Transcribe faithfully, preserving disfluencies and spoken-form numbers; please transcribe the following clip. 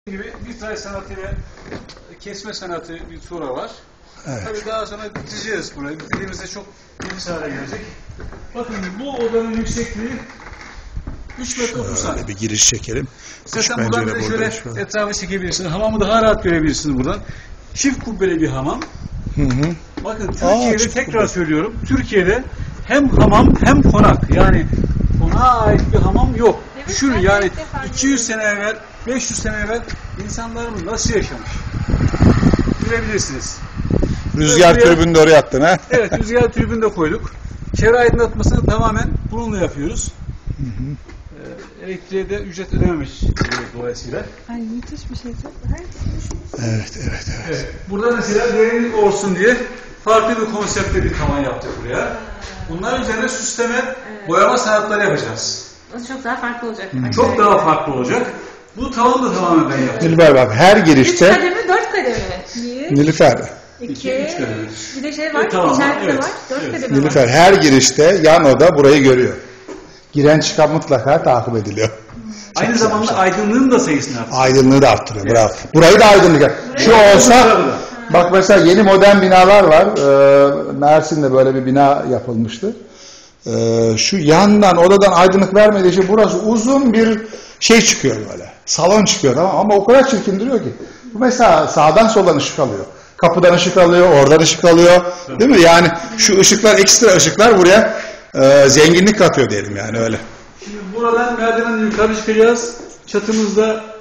gibi vitray sanatı ve kesme sanatı bir tura var. Evet. Tabii daha sonra bitireceğiz burayı. Bitirdiğimizde çok geniş hale gelecek. Bakın bu odanın yüksekliği üç metre otuz santim. Şöyle bir giriş çekelim. Zaten buradan bir de şöyle şu etrafı çekebilirsiniz. Hamamı daha rahat görebilirsiniz buradan. Çift kubbeli bir hamam. Hı hı. Bakın Türkiye'de Aa, tekrar kubbeli. söylüyorum. Türkiye'de hem hamam hem konak. Yani konağa ait bir hamam yok. Evet, Düşünün ben yani ilk defa iki yüz sene evvel, beş yüz sene evvel insanlarımız nasıl yaşamış? Görebilirsiniz. Rüzgar Buraya- tribünü de oraya attın ha? Evet, rüzgar tribünü de koyduk. Çevre aydınlatmasını tamamen bununla yapıyoruz. Hı hı. Ee, elektriğe de ücret ödememiş dolayısıyla. Ay müthiş bir şey. Evet, evet, evet. Evet. Burada mesela derinlik olsun diye farklı bir konseptte bir tavan yaptık buraya. Bunlar üzerine süsleme, Evet. boyama sanatları yapacağız. O çok daha farklı olacak. Çok daha farklı olacak. Bu tavan da tamamen ben yaptım. Nilüfer bak her Üç girişte kademe, dört kademe. Bir, Nilüfer, iki, İki, üç kademe. bir de şey var, Evet, tamam, içeride de evet, var. Dört evet. kademe var. Nilüfer her girişte yan oda burayı görüyor. Giren çıkan mutlaka takip ediliyor. Aynı zamanda aydınlığın da sayısını arttırıyor. Aydınlığı da arttırıyor. Bravo. Burayı da aydınlık yap. Şu olsa bak mesela yeni modern binalar var. Ee, Mersin'de böyle bir bina yapılmıştı. Ee, şu yandan odadan aydınlık vermediği için burası uzun bir şey çıkıyor böyle. Salon çıkıyor ama, ama o kadar çirkin duruyor ki. Bu mesela sağdan soldan ışık alıyor. Kapıdan ışık alıyor, oradan ışık alıyor. Değil mi? Yani şu ışıklar, ekstra ışıklar buraya e, zenginlik katıyor diyelim yani öyle. Şimdi buradan merdivenle yukarı çıkacağız. Çatımızda